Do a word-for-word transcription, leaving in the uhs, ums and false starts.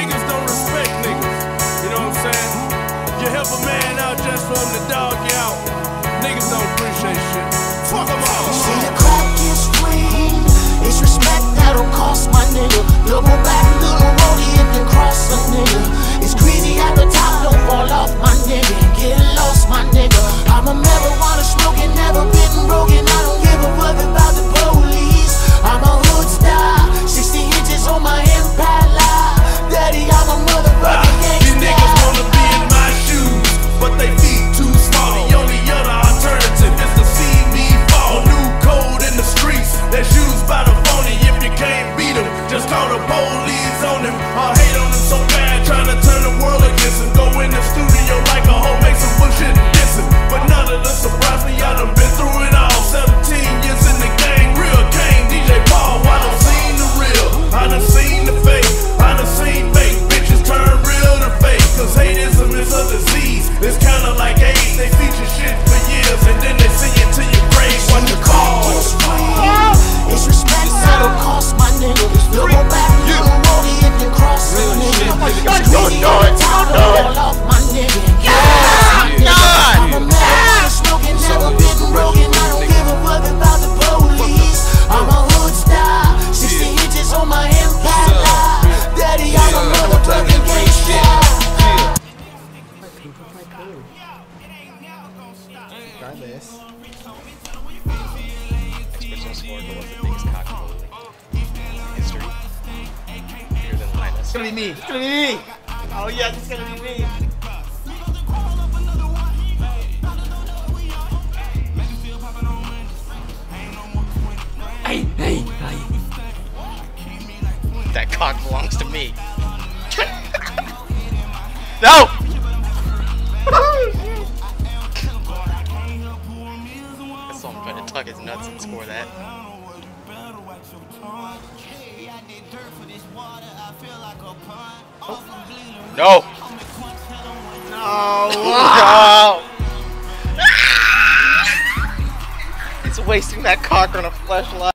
niggas don't respect niggas. You know what I'm saying? You help a man out just for him to dog you out. Niggas don't appreciate shit. Fuck them all. See the crack is free. It's respect that'll cost my nigga. Double back, little rollie if you cross a nigga. It's greasy at the top, don't fall off my nigga. Get lost, my nigga. I'm a marijuana smoking, never been broken. I don't give a fuck about the police. I'm a hood star, sixty inches on my Impala. Daddy, I'm a motherfucking gangsta. These niggas wanna be in my shoes, but they feet too small. The only other alternative is to see me fall. New code in the streets, that's used by the phony. If you can't beat them, just call the police on them. I hate on them so bad, trying to turn the world against them. Go in the studio like a hoe, make some bullshit and diss it. But none of this surprise me, I done been through it all. Seventeen years in the game, real game, D J Paul. I done seen the real, I done seen the fake, I done seen fake bitches turn real to fake. Cause hateism is a disease, it's kinda like AIDS. They feature shit for years and then they sing it to your grave. What the call? It's respect that'll cost my nigga. Double back, little rollie if you cross a nigga. It's greasy at the top, don't fall off my nigga. I'm a marijuana smoking, never been broken. I don't give a fuck about the police. I'm a hood star, sixty inches on my Impala. Daddy, I'm a motherfucking gangsta. Try this. Expression scored was the biggest cock in history. Bigger than Linus. It's gonna be me. It's gonna be me. Oh yeah, it's gonna be me. Hey, hey, hey. That cock belongs to me. No! I saw him trying to tug his nuts and score that. No! No. No! It's wasting that cock on a fleshlight.